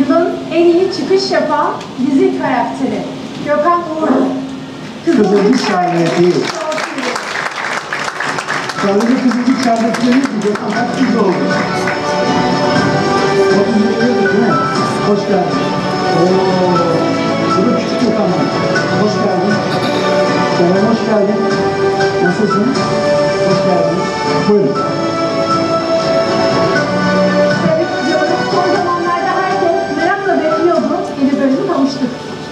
yılın en iyi çıkış yapan dizi karakteri Gökhan Uğurlu. Kızılcık Şerbeti. Sadece Kızılcık Şerbeti değil ki Gökhan kaç kız oldu? 30 değil mi? Hoş geldin. Bu da küçük Gökhan var. Hoş geldin. Selam, hoş geldin. Nasılsın? Hoş geldin. Buyurun. Evet diyorum, son zamanlarda herkes merakla bekliyordu. Yeni bölümü tanıştık.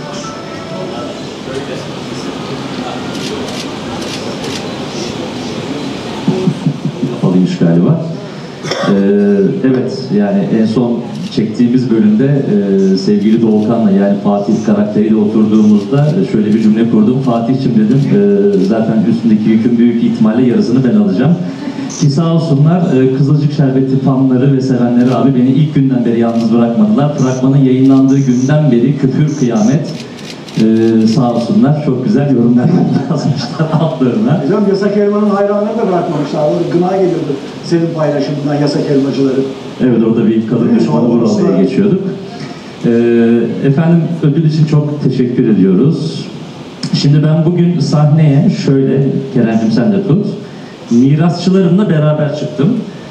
Kapalıymış galiba. Evet, yani en son çektiğimiz bölümde sevgili Doğukan'la, yani Fatih karakteriyle oturduğumuzda şöyle bir cümle kurdum. Fatih'cim dedim, zaten üstündeki yükün büyük ihtimalle yarısını ben alacağım. Ki sağ olsunlar Kızılcık Şerbeti fanları ve sevenleri abi beni ilk günden beri yalnız bırakmadılar. Fragmanın yayınlandığı günden beri küfür kıyamet. Sağ olsunlar, çok güzel yorumlar yazmışlar altlarına. Hocam Yasak Elma'nın hayranları da bırakmamışlar. Orada gına geliyordu senin paylaşımından Yasak Elmacıları. Evet, orada bir kadın düşmanı buraya geçiyorduk. Efendim, ödül için çok teşekkür ediyoruz. Şimdi ben bugün sahneye şöyle, Kerem'cim sen de tut, mirasçılarımla beraber çıktım.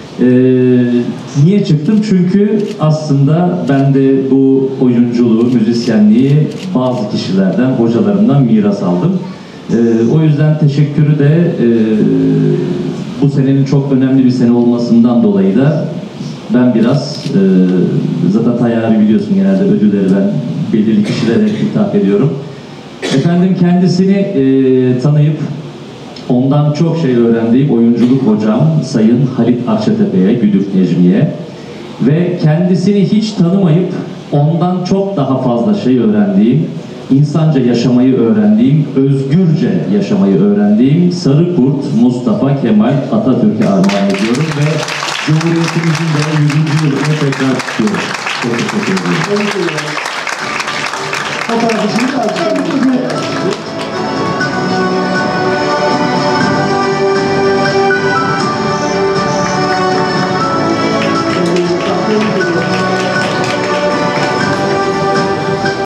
Niye çıktım? Çünkü aslında ben de bu oyunculuğu, müzisyenliği bazı kişilerden, hocalarımdan miras aldım. O yüzden teşekkürü de bu senenin çok önemli bir sene olmasından dolayı da ben biraz, zaten Tayyar'ı biliyorsun, genelde ödülleri ben belirli kişilere hitap ediyorum. Efendim, kendisini tanıyıp ondan çok şey öğrendiğim oyunculuk hocam Sayın Halit Akçatepe'ye, Güdük Necmi'ye ve kendisini hiç tanımayıp ondan çok daha fazla şey öğrendiğim, insanca yaşamayı öğrendiğim, özgürce yaşamayı öğrendiğim Sarıkurt Mustafa Kemal Atatürk'e armağan ediyorum ve Cumhuriyetimizin de 100. yılını tekrar tutuyoruz. Çok teşekkür ederim. Fotoğrafı şimdi alacağım.